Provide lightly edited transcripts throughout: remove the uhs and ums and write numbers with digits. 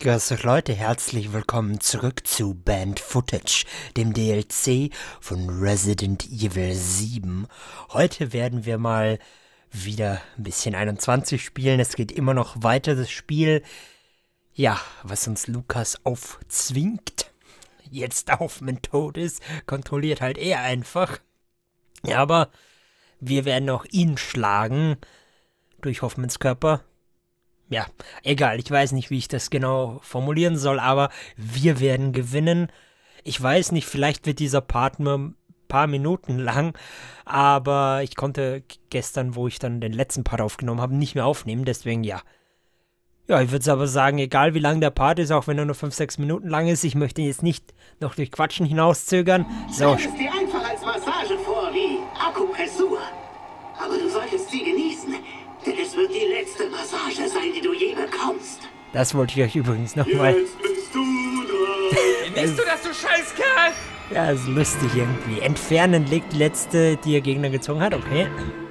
Grüß euch Leute, herzlich willkommen zurück zu Banned Footage, dem DLC von Resident Evil 7. Heute werden wir mal wieder ein bisschen 21 spielen. Es geht immer noch weiter, das Spiel, ja, was uns Lukas aufzwingt. Jetzt auf mein Tod ist, kontrolliert halt er einfach. Ja, aber wir werden auch ihn schlagen durch Hoffmans Körper. Ja, egal, ich weiß nicht, wie ich das genau formulieren soll, aber wir werden gewinnen. Ich weiß nicht, vielleicht wird dieser Part nur ein paar Minuten lang, aber ich konnte gestern, wo ich dann den letzten Part aufgenommen habe, nicht mehr aufnehmen, deswegen ja. Ja, ich würde aber sagen, egal wie lang der Part ist, auch wenn er nur 5-6 Minuten lang ist, ich möchte jetzt nicht noch durch Quatschen hinauszögern. So. Stell es dir einfach als Massage vor, wie Akupressur. Aber du solltest sie genießen. Denn es wird die letzte Massage sein, die du je bekommst. Das wollte ich euch übrigens nochmal. Jetzt bist du dran. Bist du das, du Scheißkerl? Ja, ist lustig irgendwie. Entfernen legt die letzte, die ihr Gegner gezogen hat. Okay.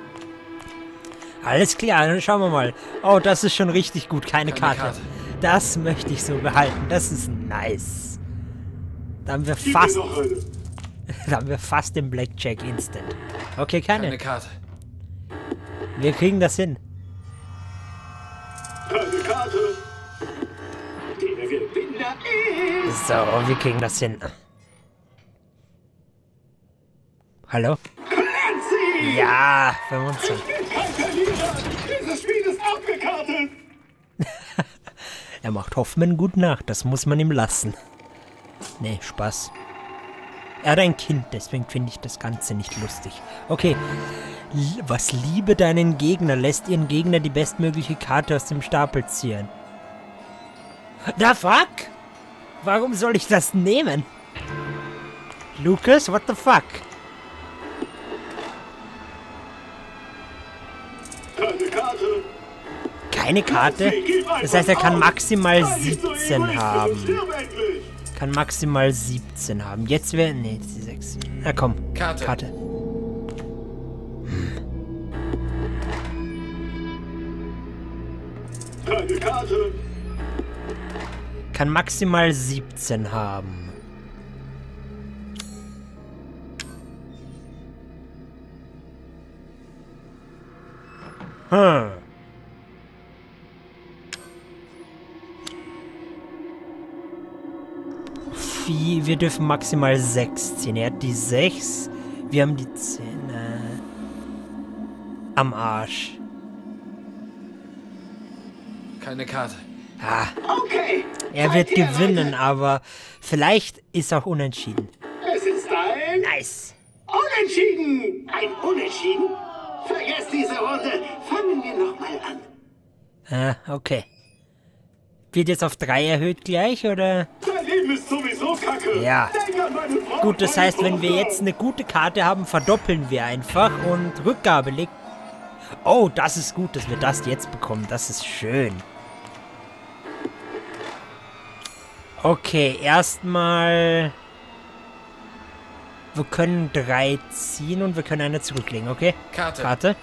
Alles klar, dann schauen wir mal. Oh, das ist schon richtig gut. Keine Karte. Das möchte ich so behalten. Das ist nice. Da haben wir fast... Da haben wir fast den Blackjack Instant. Okay, keine Karte. Wir kriegen das hin. Keine Karte. Der Gewinner ist... So, wir kriegen das hin. Hallo? Clancy! Ja, 25. Ich bin kein Verlierer. Dieses Spiel ist abgekartet. Er macht Hoffmann gut nach, das muss man ihm lassen. Nee, Spaß. Er hat ein Kind, deswegen finde ich das Ganze nicht lustig. Okay. Was liebe deinen Gegner, lässt ihren Gegner die bestmögliche Karte aus dem Stapel ziehen. The fuck? Warum soll ich das nehmen? Lucas, what the fuck? Keine Karte. Keine Karte? Das heißt, er kann maximal 17 haben. Kann maximal 17 haben. Jetzt wäre... Nee, die 6. Na komm. Karte. Keine Karte. Kann maximal 17 haben. Wir dürfen maximal 6 ziehen. Er hat die 6. Wir haben die 10. Am Arsch. Keine Karte. Ah, Okay. er wird gewinnen, aber vielleicht ist auch unentschieden. Es ist ein... Nice. Unentschieden. Ein Unentschieden? Vergesst diese Runde. Fangen wir nochmal an. Okay. Wird jetzt auf 3 erhöht gleich, oder? Dein Leben ist sowieso kacke. Ja. Denk an meine Frau. Gut, das heißt, wenn wir jetzt eine gute Karte haben, verdoppeln wir einfach und Rückgabe legt... Oh, das ist gut, dass wir das jetzt bekommen. Das ist schön. Okay, erstmal... Wir können 3 ziehen und wir können eine zurücklegen, okay? Karte.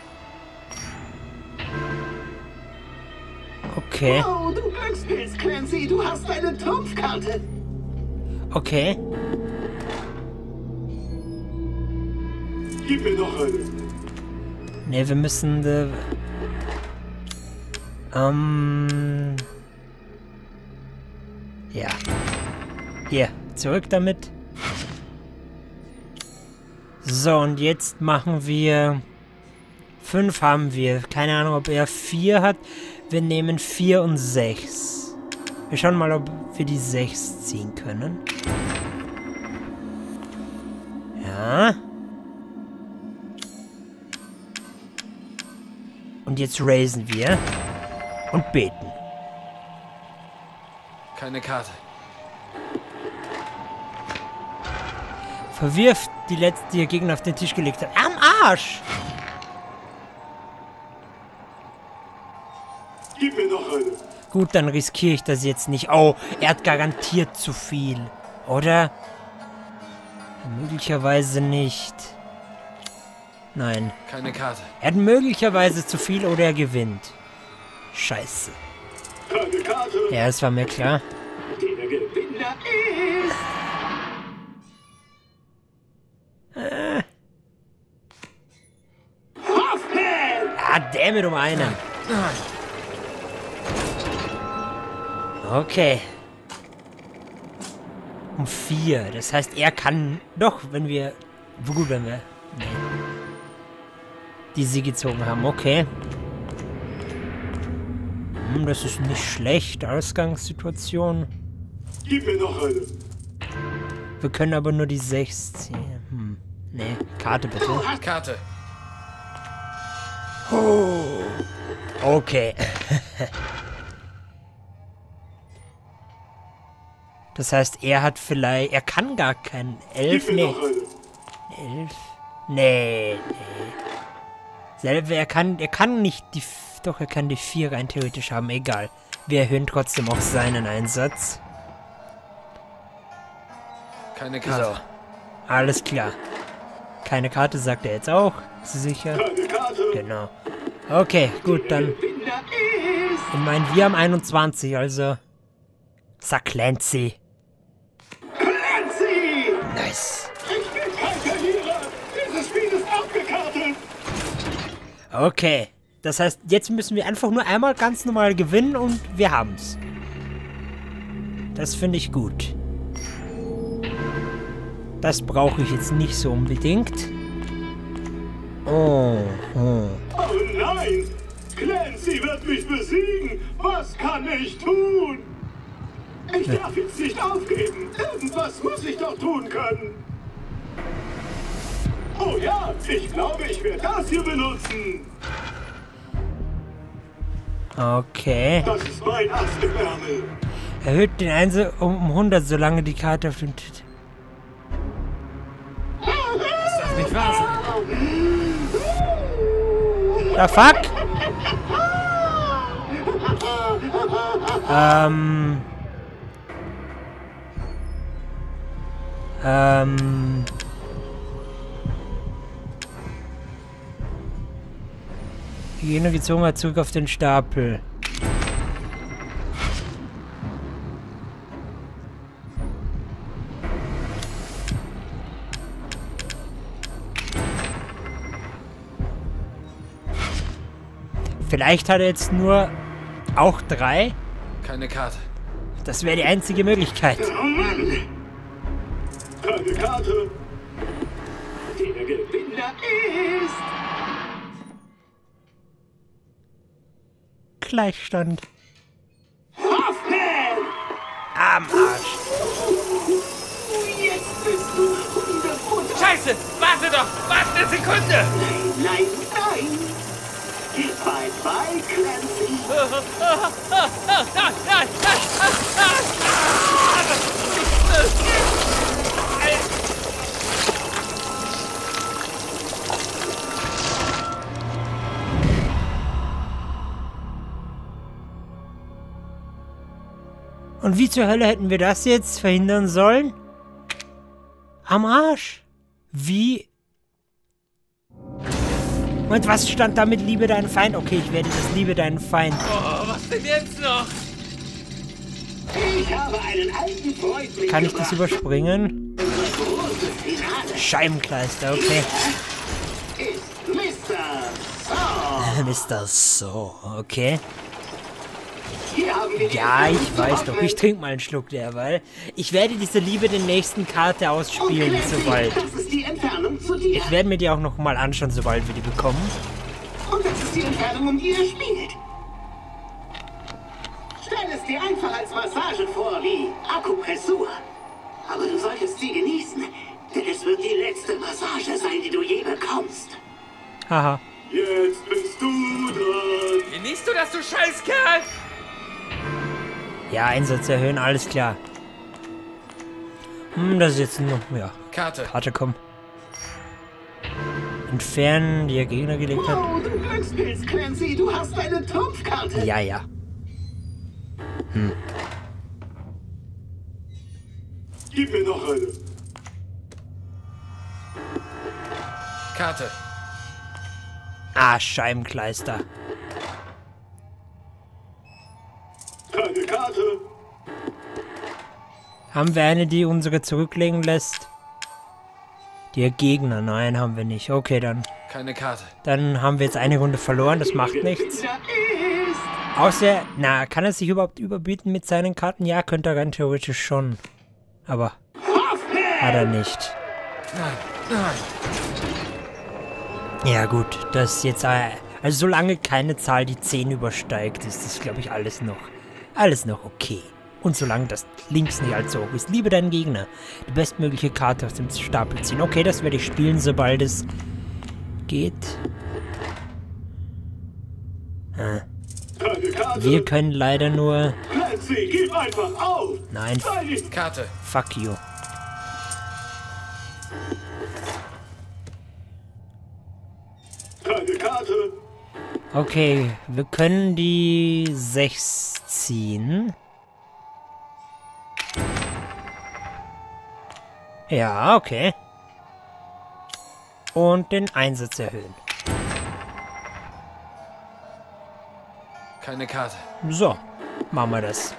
Okay. Oh, du Glückspilz, Clancy. Du hast eine Trumpfkarte. Okay. Gib mir noch eine. Ne, wir müssen... Ja. Hier, zurück damit. So, und jetzt machen wir... 5 haben wir. Keine Ahnung, ob er 4 hat. Wir nehmen 4 und 6. Wir schauen mal, ob wir die 6 ziehen können. Ja. Und jetzt raisen wir. Und beten. Keine Karte. Verwirft die letzte, die ihr Gegner auf den Tisch gelegt hat. Am Arsch! Gib mir noch eine. Gut, dann riskiere ich das jetzt nicht. Oh, er hat garantiert zu viel. Oder? Möglicherweise nicht. Nein. Keine Karte. Er hat möglicherweise zu viel oder er gewinnt. Scheiße. Keine Karte. Ja, das war mir klar. ist. Hoffmann! Ah, damit um einen. Okay. Um 4. Das heißt, er kann... Doch, wenn wir... Gut, wenn wir... Nee. Die sie gezogen haben. Okay. Das ist nicht schlecht. Ausgangssituation. Gib mir noch eine. Wir können aber nur die 6 ziehen. Nee, Karte bitte. Karte. Oh. Okay. Das heißt, er hat vielleicht... Er kann gar keinen 11. Nee. 11? Nee. Selber, er kann nicht die... Doch, er kann die 4 rein theoretisch haben. Egal. Wir erhöhen trotzdem auch seinen Einsatz. Keine Karte. So. Alles klar. Keine Karte, sagt er jetzt auch. Ist sie sicher? Keine Karte. Genau. Okay, gut, dann... Gewinner ist. Ich meine, wir haben 21, also... Sag Clancy. Clancy! Nice. Ich bin kein Verlierer. Dieses Spiel ist abgekartet. Okay. Das heißt, jetzt müssen wir einfach nur einmal ganz normal gewinnen und wir haben's. Das finde ich gut. Das brauche ich jetzt nicht so unbedingt. Oh. Oh nein! Clancy wird mich besiegen! Was kann ich tun? Ich darf jetzt nicht aufgeben! Irgendwas muss ich doch tun können! Oh ja, ich glaube, ich werde das hier benutzen! Okay. Das ist mein Ass im Ärmel! Erhöht den Einsatz um 100, solange die Karte auf dem... Das darf nicht wahr sein. Ah, fuck! Hygiene gezogen hat zurück auf den Stapel. Vielleicht hat er jetzt nur auch 3. Keine Karte. Das wäre die einzige Möglichkeit. Oh Mann! Keine Karte! Der Gewinner ist... Gleichstand. Hoffmann! Am Arsch. Jetzt bist du 100%... Scheiße! Warte doch! Warte eine Sekunde! Nein, nein! Bye bye, Clancy! Und wie zur Hölle hätten wir das jetzt verhindern sollen? Am Arsch. Wie? Und was stand da mit Liebe deinen Feind? Okay, ich werde das Liebe deinen Feind. Oh, was denn jetzt noch? Ich habe einen alten Freund mitgebracht. Kann ich das überspringen? Unser großes Finale Scheibenkleister, okay. ist Mr. Saw. Mr. So, okay. Hier haben wir Ja, den ich weiß doch. Ich trinke mal einen Schluck derweil. Ich werde diese Liebe der nächsten Karte ausspielen, sobald. Das ist die Entfernung zu dir. Ich werde mir die auch noch mal anschauen, sobald wir die bekommen. Und das ist die Entfernung, um die ihr spielt. Stell es dir einfach als Massage vor, wie Akupressur. Aber du solltest sie genießen, denn es wird die letzte Massage sein, die du je bekommst. Haha. Jetzt bist du dran. Genießt du das, du Scheißkerl? Ja, Einsatz erhöhen, alles klar. Das ist jetzt noch... Ja, Karte. Karte, komm. Entfernen, die er Gegner gelegt hat. Oh, du Glückspilz, Clancy, du hast eine Trumpfkarte. Ja, ja. Gib mir noch eine. Karte. Ah, Scheibenkleister. Keine Karte. Haben wir eine, die unsere zurücklegen lässt? Der Gegner, nein, haben wir nicht. Okay, dann. Keine Karte. Dann haben wir jetzt eine Runde verloren, das macht nichts. Außer, na, kann er sich überhaupt überbieten mit seinen Karten? Ja, könnte er rein theoretisch schon. Aber hat er nicht. Nein. Ja gut, das ist jetzt, also solange keine Zahl die 10 übersteigt, ist das, glaube ich, alles noch okay. Und solange das links nicht allzu hoch ist, liebe deinen Gegner, die bestmögliche Karte aus dem Stapel ziehen. Okay, das werde ich spielen, sobald es geht. Wir können leider nur... Clancy, gib einfach auf! Nein, Karte. fuck you. Keine Karte! Okay, wir können die 6 ziehen. Ja, okay. Und den Einsatz erhöhen. Keine Karte. So, machen wir das.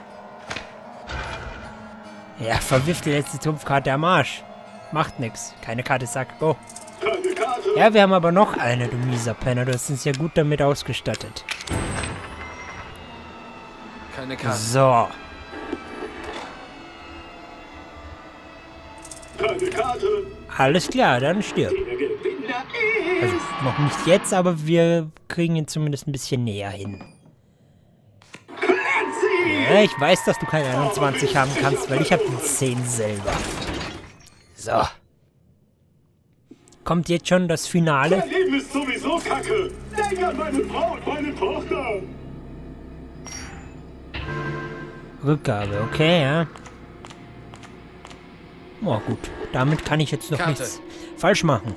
Ja, verwirft die letzte Trumpfkarte am Arsch. Macht nix. Keine Karte, sagt go. Keine Karte! Ja, wir haben aber noch eine, du mieser Penner. Du hast uns ja gut damit ausgestattet. Keine Karte. So. Keine Karte! Alles klar, dann stirb. Der Gewinner Also, ist... noch nicht jetzt, aber wir kriegen ihn zumindest ein bisschen näher hin. Clancy! Ja, ich weiß, dass du keine 21 haben kannst, weil ich habe die 10 selber. So. Kommt jetzt schon das Finale? Mein Leben ist sowieso kacke! Denk an meine Frau und meine Tochter! Rückgabe, okay, ja. Oh, gut. Damit kann ich jetzt noch Karte. nichts falsch machen.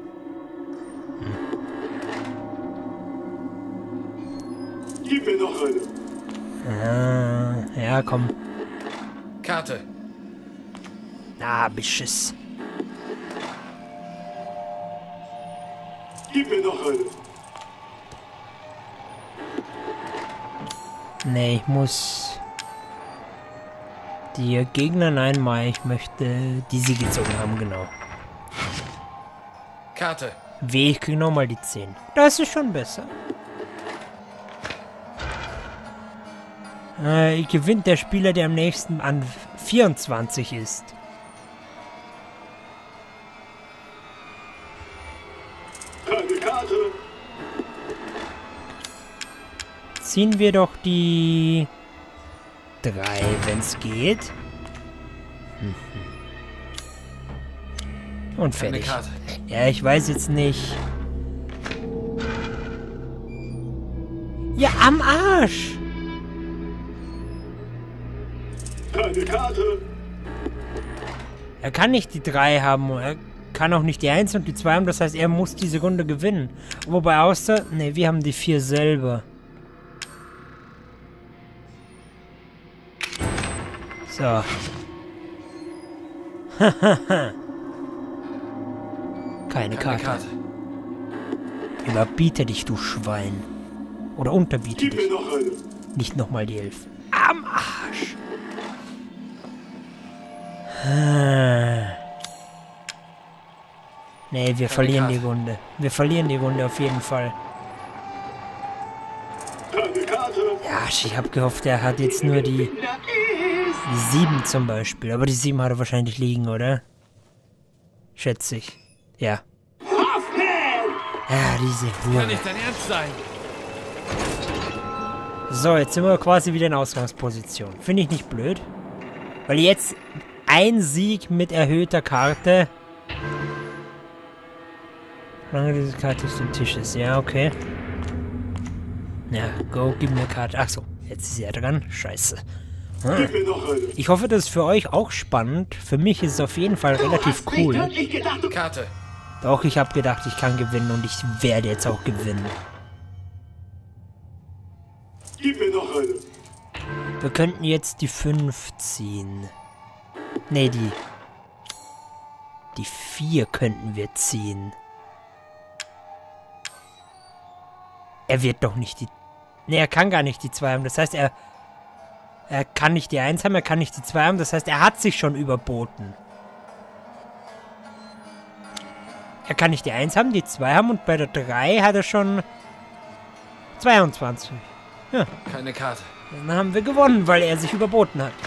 Gib mir noch eine! Ja, komm. Karte. Na, Beschiss. Gib mir noch eine! Nee, ich muss... Die Gegner, nein, Mai, ich möchte die sie gezogen haben, genau. Karte. Weh, ich krieg nochmal die 10. Das ist schon besser. Gewinnt der Spieler, der am nächsten an 24 ist. Keine Karte! Ziehen wir doch die 3, wenn es geht. Und Keine fertig. Karte. Ja, ich weiß jetzt nicht. Ja, am Arsch! Keine Karte! Er kann nicht die 3 haben. Er kann auch nicht die 1 und die 2 haben. Das heißt, er muss diese Runde gewinnen. Wobei außer... Ne, wir haben die 4 selber. So. Keine Karte. Überbiete dich, du Schwein. Oder unterbiete Gib mir dich. noch eine! Nicht nochmal die 11. Am Arsch. Nee, wir verlieren die Runde. Wir verlieren die Runde auf jeden Fall. Keine Karte! Ja, ich hab gehofft, er hat jetzt nur die Gewinner ist... 7 zum Beispiel. Aber die 7 hat er wahrscheinlich liegen, oder? Schätze ich. Ja. Hoffmann! Ja, diese Kann Hure. nicht dein Ernst sein. So, jetzt sind wir quasi wieder in Ausgangsposition. Finde ich nicht blöd. Weil jetzt ein Sieg mit erhöhter Karte. Solange diese Karte auf dem Tisch ist. Ja, okay. Ja, go, gib mir eine Karte. Achso, jetzt ist er dran. Scheiße. Gib mir noch eine! Ich hoffe, das ist für euch auch spannend. Für mich ist es auf jeden Fall relativ Du hast nicht cool. wirklich gedacht, du... Karte. Doch, ich habe gedacht, ich kann gewinnen und ich werde jetzt auch gewinnen. Gib mir noch eine! Wir könnten jetzt die 5 ziehen. Nee, die 4 könnten wir ziehen. Er wird doch nicht die... Nee, er kann gar nicht die 2 haben. Das heißt, er Er kann nicht die 1 haben, er kann nicht die 2 haben. Das heißt, er hat sich schon überboten. Er kann nicht die 1 haben, die 2 haben und bei der 3 hat er schon 22. Ja. Keine Karte. Dann haben wir gewonnen, weil er sich überboten hat.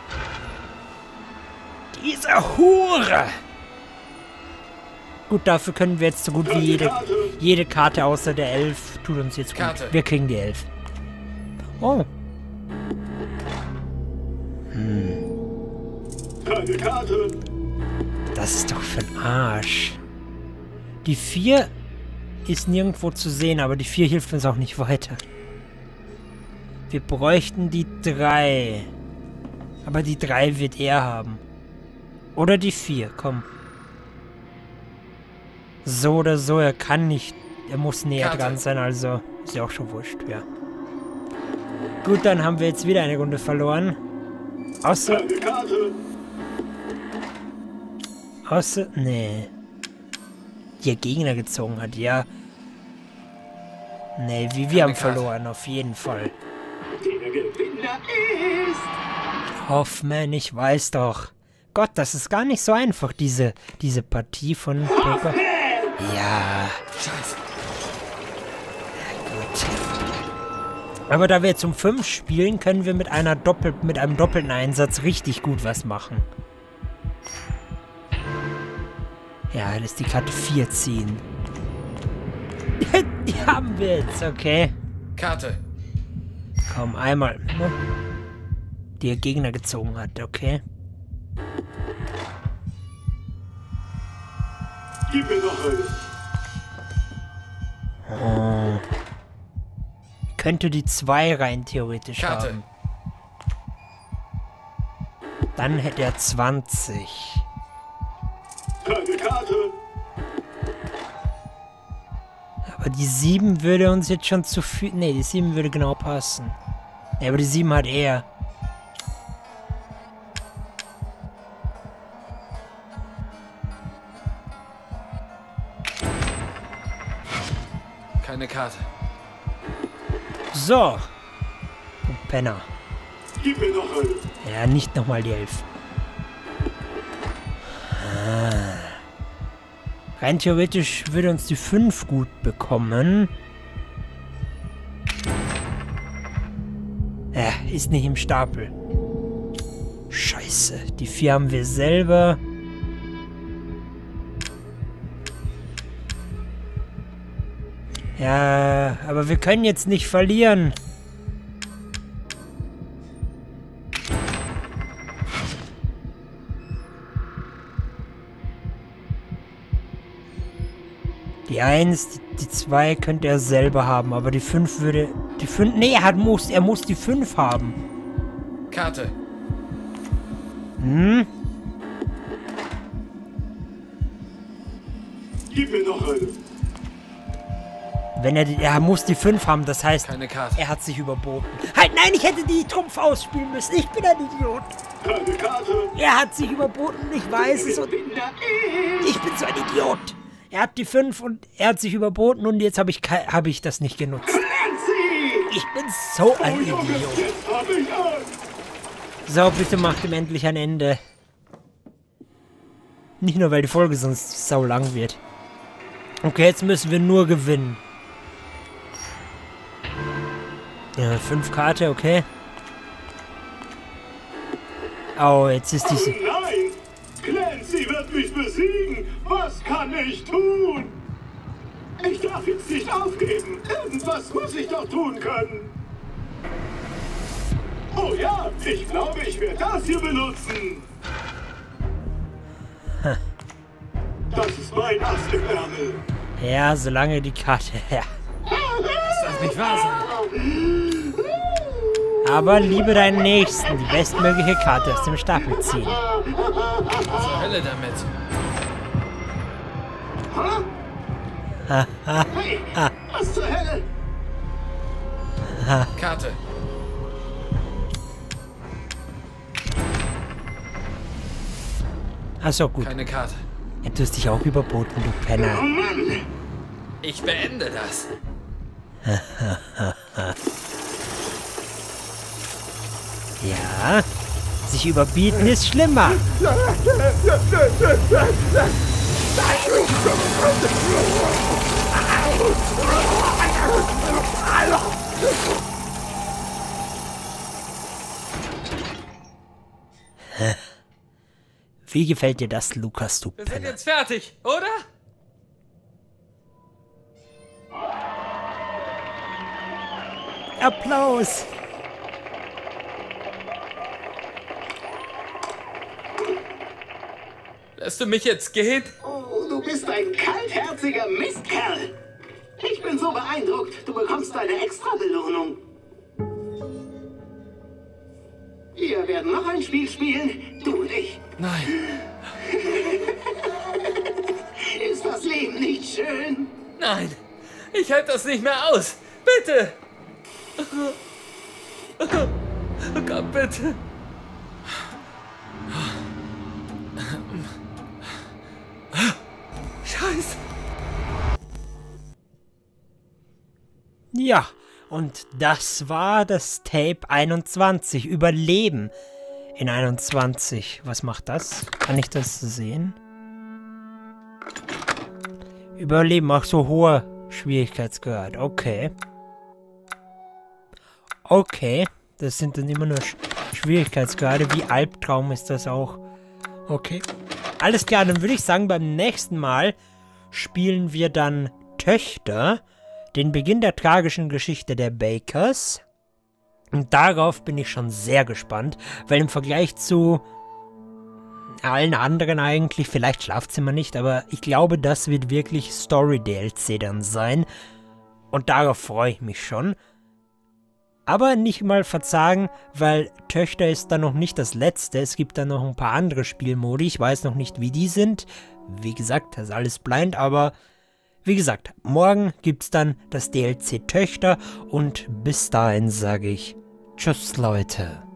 Diese Hure! Gut, dafür können wir jetzt so gut wie jede Karte außer der 11 tut uns jetzt gut. Karte. Wir kriegen die 11. Oh. Keine Karte. Das ist doch für ein Arsch. Die 4 ist nirgendwo zu sehen, aber die 4 hilft uns auch nicht weiter. Wir bräuchten die 3. Aber die 3 wird er haben. Oder die 4, komm. So oder so, er kann nicht. Er muss näher Karte. dran sein, also ist ja auch schon wurscht, ja. Gut, dann haben wir jetzt wieder eine Runde verloren. Außer... Keine Karte. Außer... Nee. Die er Gegner gezogen hat, ja. Nee, wir haben Karte. verloren, auf jeden Fall. Der Gewinner ist... Hoffmann, ich weiß doch. Gott, das ist gar nicht so einfach, diese Partie von Poker. Ja, Scheiße. gut. Aber da wir jetzt um 5 spielen, können wir mit einem doppelten Einsatz richtig gut was machen. Ja, lässt die Karte 4 ziehen. Die haben wir jetzt, okay. Karte. Komm, einmal. Ne? Die er Gegner gezogen hat, okay. Gib mir noch eine. Oh. Könnte die 2 rein theoretisch Karte. haben. Dann hätte er 20. Keine Karte. Aber die 7 würde uns jetzt schon zu viel... Ne, die 7 würde genau passen. Ja, aber die 7 hat er. Keine Karte. So. Du Penner. Gib mir noch eine. Ja, nicht nochmal die 11. Rein theoretisch würde uns die 5 gut bekommen. Ja, ist nicht im Stapel. Scheiße, die 4 haben wir selber. Ja, aber wir können jetzt nicht verlieren. Die 1, die 2 könnte er selber haben, aber die 5 würde... Die 5... Nee, er muss die 5 haben. Karte. Hm? Gib mir noch eine. Wenn er muss die 5 haben, das heißt, Keine Karte. er hat sich überboten. Halt, nein, ich hätte die Trumpf ausspielen müssen. Ich bin ein Idiot. Keine Karte. Er hat sich überboten, ich weiß es und Gewinner ist... ich bin so ein Idiot. Er hat die 5 und er hat sich überboten und jetzt habe ich das nicht genutzt. Nancy! Ich bin so Oh ein Junge, Idiot. jetzt hab ich Angst. So, bitte macht ihm endlich ein Ende. Nicht nur, weil die Folge sonst sau lang wird. Okay, jetzt müssen wir nur gewinnen. Ja, 5 Karte, okay. Oh, jetzt ist Oh diese... nein! Clancy wird mich besiegen! Was kann ich tun? Ich darf jetzt nicht aufgeben! Irgendwas muss ich doch tun können! Oh ja, ich glaube, ich werde das hier benutzen! Das ist mein Ass im Ärmel! Ja, solange die Karte... Ja. Das darf nicht wahr sein. Aber liebe deinen Nächsten, die bestmögliche Karte aus dem Stapel ziehen. Zur Hölle damit. Hey, was zur Hölle? Karte. Achso, gut. Keine Karte. Ja, du hast dich auch überboten, du Oh Penner. Mann! Ich beende das. Ja, sich überbieten ist schlimmer. Wie gefällt dir das, Lukas, du Wir sind Penner? jetzt fertig, oder? Applaus! Lässt du mich jetzt gehen? Oh, du bist ein kaltherziger Mistkerl. Ich bin so beeindruckt. Du bekommst eine Extra-Belohnung. Wir werden noch ein Spiel spielen, du und ich. Nein. Ist das Leben nicht schön? Nein. Ich halte das nicht mehr aus. Bitte. Oh Gott, bitte. Scheiße. Ja, und das war das Tape 21. Überleben in 21. Was macht das? Kann ich das sehen? Überleben, ach so, hoher Schwierigkeitsgrad. Okay. Okay, das sind dann immer nur Schwierigkeitsgrade. Wie Albtraum ist das auch. Okay. Alles klar, dann würde ich sagen, beim nächsten Mal spielen wir dann Töchter, den Beginn der tragischen Geschichte der Bakers. Und darauf bin ich schon sehr gespannt, weil im Vergleich zu allen anderen eigentlich, vielleicht Schlafzimmer nicht, aber ich glaube, das wird wirklich Story-DLC dann sein. Und darauf freue ich mich schon. Aber nicht mal verzagen, weil Töchter ist dann noch nicht das letzte. Es gibt dann noch ein paar andere Spielmodi. Ich weiß noch nicht, wie die sind. Wie gesagt, das ist alles blind, aber wie gesagt, morgen gibt's dann das DLC Töchter und bis dahin sage ich Tschüss, Leute.